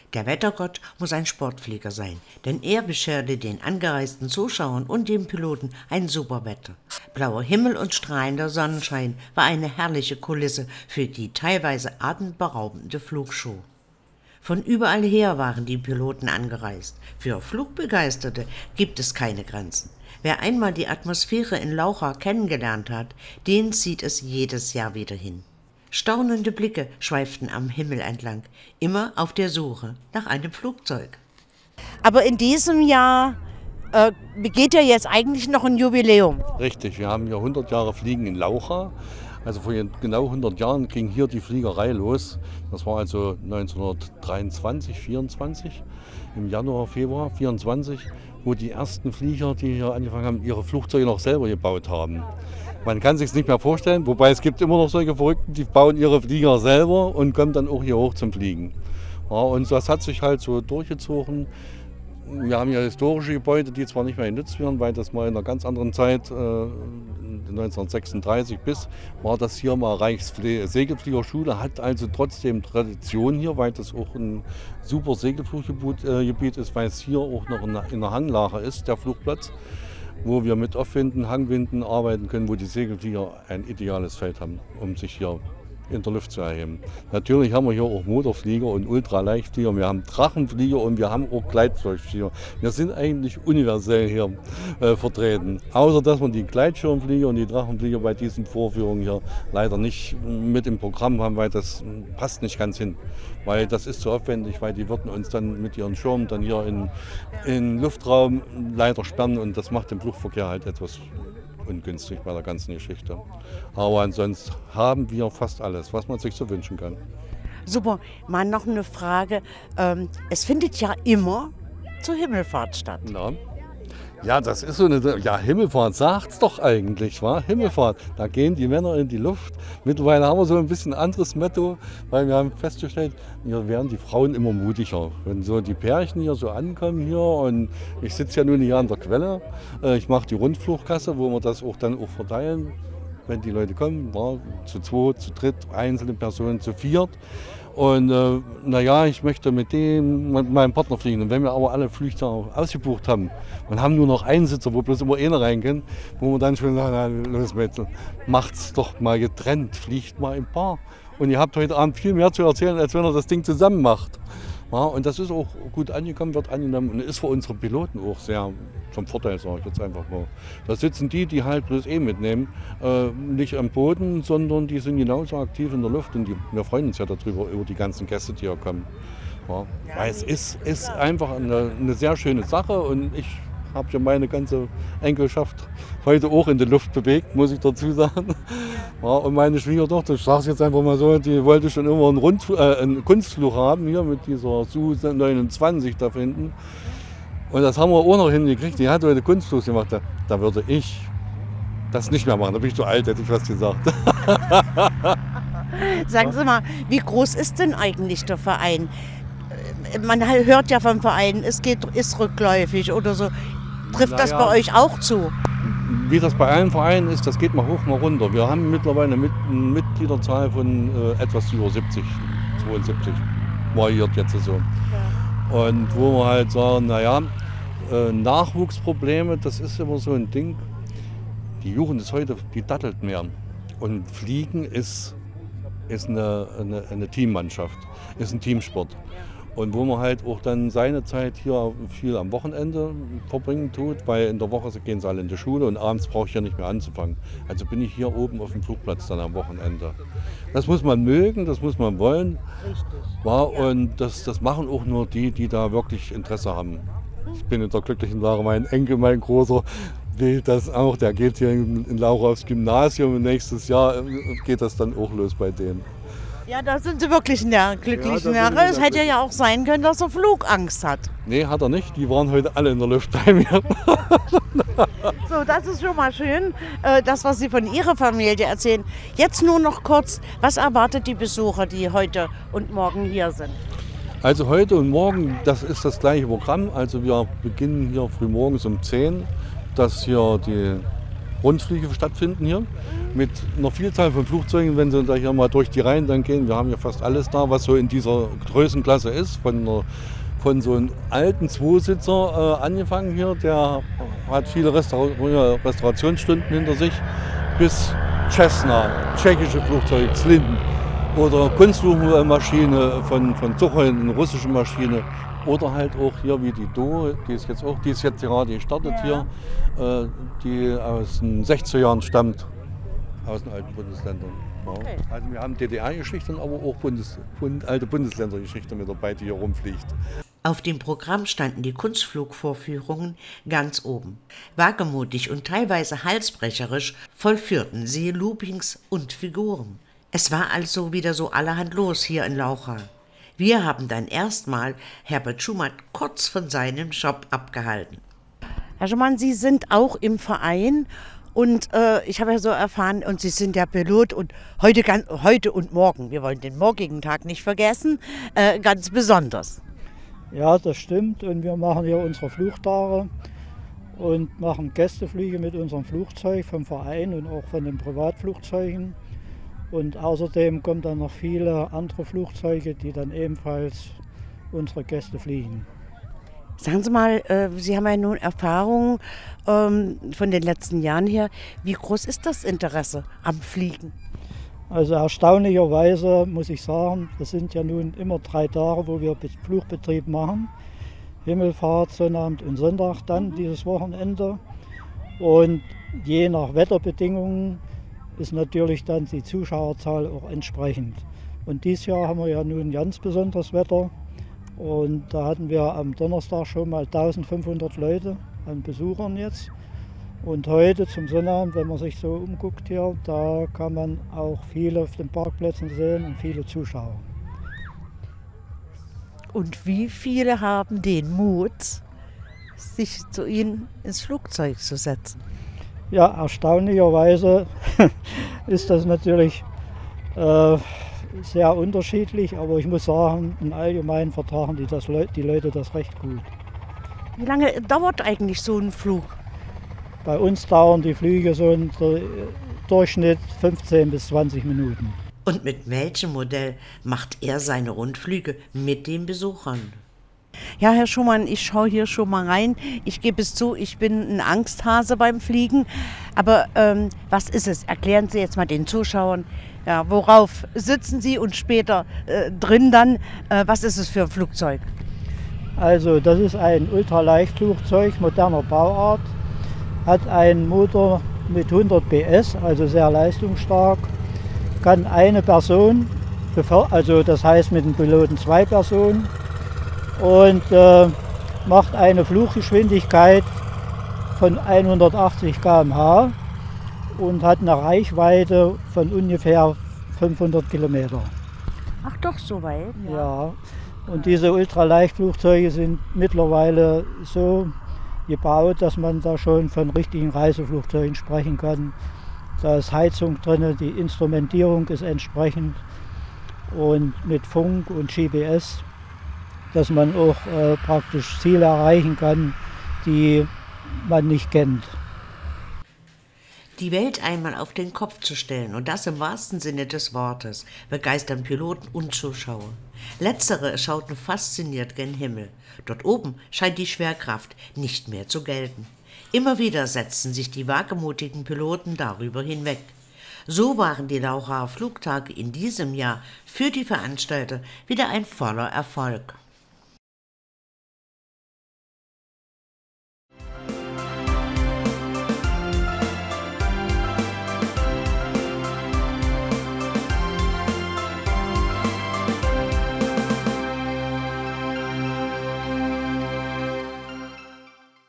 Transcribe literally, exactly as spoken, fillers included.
Der Wettergott muss ein Sportflieger sein, denn er bescherte den angereisten Zuschauern und dem Piloten ein super Wetter. Blauer Himmel und strahlender Sonnenschein war eine herrliche Kulisse für die teilweise atemberaubende Flugshow. Von überall her waren die Piloten angereist. Für Flugbegeisterte gibt es keine Grenzen. Wer einmal die Atmosphäre in Laucha kennengelernt hat, den zieht es jedes Jahr wieder hin. Staunende Blicke schweiften am Himmel entlang, immer auf der Suche nach einem Flugzeug. Aber in diesem Jahr äh, begeht ja jetzt eigentlich noch ein Jubiläum. Richtig, wir haben hier hundert Jahre Fliegen in Laucha. Also vor genau hundert Jahren ging hier die Fliegerei los. Das war also neunzehnhundertdreiundzwanzig, vierundzwanzig, im Januar, Februar vierundzwanzig, wo die ersten Flieger, die hier angefangen haben, ihre Flugzeuge noch selber gebaut haben. Man kann sich es nicht mehr vorstellen, wobei es gibt immer noch solche Verrückten, die bauen ihre Flieger selber und kommen dann auch hier hoch zum Fliegen. Ja, und das hat sich halt so durchgezogen. Wir haben hier historische Gebäude, die zwar nicht mehr genutzt werden, weil das mal in einer ganz anderen Zeit, äh, neunzehnhundertsechsunddreißig bis, war das hier mal Reichssegelfliegerschule, hat also trotzdem Tradition hier, weil das auch ein super Segelfluggebiet äh, Gebiet ist, weil es hier auch noch in der, in der Hanglage ist, der Flugplatz, wo wir mit Aufwinden, Hangwinden arbeiten können, wo die Segelflieger ein ideales Feld haben, um sich hier in der Luft zu erheben. Natürlich haben wir hier auch Motorflieger und Ultraleichtflieger, wir haben Drachenflieger und wir haben auch Gleitflugflieger. Wir sind eigentlich universell hier äh, vertreten. Außer dass wir die Gleitschirmflieger und die Drachenflieger bei diesen Vorführungen hier leider nicht mit im Programm haben, weil das passt nicht ganz hin. Weil das ist zu aufwendig, weil die würden uns dann mit ihren Schirmen dann hier in, in Luftraum leider sperren und das macht den Flugverkehr halt etwas ungünstig bei der ganzen Geschichte. Aber ansonsten haben wir fast alles, was man sich so wünschen kann. Super, mal noch eine Frage. Ähm, es findet ja immer zur Himmelfahrt statt. Ja. Ja, das ist so eine, ja, Himmelfahrt sagt's doch eigentlich, wa? Himmelfahrt, da gehen die Männer in die Luft. Mittlerweile haben wir so ein bisschen anderes Motto, weil wir haben festgestellt, hier werden die Frauen immer mutiger. Wenn so die Pärchen hier so ankommen hier und ich sitze ja nun hier an der Quelle, ich mache die Rundflugkasse, wo wir das auch dann auch verteilen, wenn die Leute kommen, wa? Zu zwei, zu dritt, einzelne Personen, zu viert. Und äh, naja, ich möchte mit dem, mit meinem Partner fliegen. Und wenn wir aber alle Flüchte ausgebucht haben und haben nur noch einen Sitzer, wo bloß immer einer rein kann, wo wir dann schon sagen, na, los Mädchen, macht's doch mal getrennt, fliegt mal im Paar. Und ihr habt heute Abend viel mehr zu erzählen, als wenn ihr das Ding zusammen macht. Ja, und das ist auch gut angekommen, wird angenommen und ist für unsere Piloten auch sehr zum Vorteil, sage ich jetzt einfach mal. Da sitzen die, die halt bloß eh mitnehmen, äh, nicht am Boden, sondern die sind genauso aktiv in der Luft und die, wir freuen uns ja darüber, über die ganzen Gäste, die hier kommen. Ja, weil es ist, ist einfach eine, eine sehr schöne Sache und ich habe ja meine ganze Enkelschaft heute auch in die Luft bewegt, muss ich dazu sagen. Ja, und meine Schwiegertochter, ich sage es jetzt einfach mal so, die wollte schon immer einen, Rund, äh, einen Kunstflug haben, hier mit dieser S U neunundzwanzig da hinten. Und das haben wir auch noch hingekriegt, die hat heute Kunstflug gemacht. Da, da würde ich das nicht mehr machen, da bin ich zu alt, hätte ich was gesagt. Sagen Sie mal, wie groß ist denn eigentlich der Verein? Man hört ja vom Verein, es geht, ist rückläufig oder so. Trifft naja, das bei euch auch zu? Wie das bei allen Vereinen ist, das geht mal hoch, mal runter. Wir haben mittlerweile eine Mitgliederzahl von äh, etwas über siebzig, zweiundsiebzig, variiert jetzt so. Ja. Und wo wir halt sagen, naja, äh, Nachwuchsprobleme, das ist immer so ein Ding. Die Jugend ist heute, die dattelt mehr. Und Fliegen ist, ist eine, eine, eine Teammannschaft, ist ein Teamsport. Und wo man halt auch dann seine Zeit hier viel am Wochenende verbringen tut, weil in der Woche gehen sie alle in die Schule und abends brauche ich ja nicht mehr anzufangen. Also bin ich hier oben auf dem Flugplatz dann am Wochenende. Das muss man mögen, das muss man wollen. Richtig. Ja, und das, das machen auch nur die, die da wirklich Interesse haben. Ich bin in der glücklichen Lage, mein Enkel, mein Großer, will das auch. Der geht hier in, in Laucha aufs Gymnasium und nächstes Jahr geht das dann auch los bei denen. Ja, da sind Sie wirklich in der glücklichen ja, Lage. Es hätte ja auch sein können, dass er Flugangst hat. Nee, hat er nicht. Die waren heute alle in der Luft bei mir. So, das ist schon mal schön, das, was Sie von Ihrer Familie erzählen. Jetzt nur noch kurz, was erwartet die Besucher, die heute und morgen hier sind? Also heute und morgen, das ist das gleiche Programm. Also wir beginnen hier früh morgens um zehn, dass hier die Rundflüge stattfinden hier mit einer Vielzahl von Flugzeugen, wenn Sie da hier mal durch die Reihen dann gehen. Wir haben ja fast alles da, was so in dieser Größenklasse ist, von einer Von so einem alten Zweisitzer äh, angefangen hier, der hat viele Restaur Restaurationsstunden hinter sich, bis Cessna, tschechische Flugzeuge, Slinden oder Kunstflugmaschine von, von Suchoi, eine russische Maschine. Oder halt auch hier wie die Do, die ist jetzt auch, die ist jetzt gerade gestartet hier, äh, die aus den sechziger Jahren stammt, aus den alten Bundesländern. Ja. Okay. Also wir haben D D R-Geschichten, aber auch Bundes, Bund, alte Bundesländergeschichte mit dabei, die hier rumfliegt. Auf dem Programm standen die Kunstflugvorführungen ganz oben. Wagemutig und teilweise halsbrecherisch vollführten sie Loopings und Figuren. Es war also wieder so allerhand los hier in Laucha. Wir haben dann erstmal Herbert Schumann kurz von seinem Job abgehalten. Herr Schumann, Sie sind auch im Verein und äh, ich habe ja so erfahren, und Sie sind ja Pilot und heute, ganz, heute und morgen, wir wollen den morgigen Tag nicht vergessen, äh, ganz besonders. Ja, das stimmt, und wir machen hier unsere Flugtage und machen Gästeflüge mit unserem Flugzeug vom Verein und auch von den Privatflugzeugen. Und außerdem kommen dann noch viele andere Flugzeuge, die dann ebenfalls unsere Gäste fliegen. Sagen Sie mal, äh, Sie haben ja nun Erfahrungen ähm, von den letzten Jahren her. Wie groß ist das Interesse am Fliegen? Also erstaunlicherweise muss ich sagen, das sind ja nun immer drei Tage, wo wir Flugbetrieb machen. Himmelfahrt, Sonnabend und Sonntag dann dieses Wochenende. Und je nach Wetterbedingungen ist natürlich dann die Zuschauerzahl auch entsprechend. Und dieses Jahr haben wir ja nun ganz besonderes Wetter. Und da hatten wir am Donnerstag schon mal eintausendfünfhundert Leute an Besuchern jetzt. Und heute zum Sonnabend, wenn man sich so umguckt hier, da kann man auch viele auf den Parkplätzen sehen und viele Zuschauer. Und wie viele haben den Mut, sich zu Ihnen ins Flugzeug zu setzen? Ja, erstaunlicherweise ist das natürlich äh, sehr unterschiedlich, aber ich muss sagen, im Allgemeinen vertragen die, das, die Leute das recht gut. Wie lange dauert eigentlich so ein Flug? Bei uns dauern die Flüge so im Durchschnitt fünfzehn bis zwanzig Minuten. Und mit welchem Modell macht er seine Rundflüge mit den Besuchern? Ja, Herr Schumann, ich schaue hier schon mal rein. Ich gebe es zu, ich bin ein Angsthase beim Fliegen. Aber ähm, was ist es? Erklären Sie jetzt mal den Zuschauern, ja, worauf sitzen Sie und später äh, drin dann, äh, was ist es für ein Flugzeug? Also das ist ein Ultraleichtflugzeug moderner Bauart, hat einen Motor mit hundert P S, also sehr leistungsstark, kann eine Person, also das heißt mit dem Piloten zwei Personen, und äh, macht eine Fluggeschwindigkeit von hundertachtzig Kilometer pro Stunde und hat eine Reichweite von ungefähr fünfhundert Kilometer. Ach doch, so weit? Ja. ja. Und diese Ultraleichtflugzeuge sind mittlerweile so gebaut, dass man da schon von richtigen Reiseflugzeugen sprechen kann. Da ist Heizung drin, die Instrumentierung ist entsprechend und mit Funk und G P S, dass man auch äh, praktisch Ziele erreichen kann, die man nicht kennt. Die Welt einmal auf den Kopf zu stellen, und das im wahrsten Sinne des Wortes, begeistern Piloten und Zuschauer. Letztere schauten fasziniert gen Himmel. Dort oben scheint die Schwerkraft nicht mehr zu gelten. Immer wieder setzten sich die wagemutigen Piloten darüber hinweg. So waren die Lauchaer Flugtage in diesem Jahr für die Veranstalter wieder ein voller Erfolg.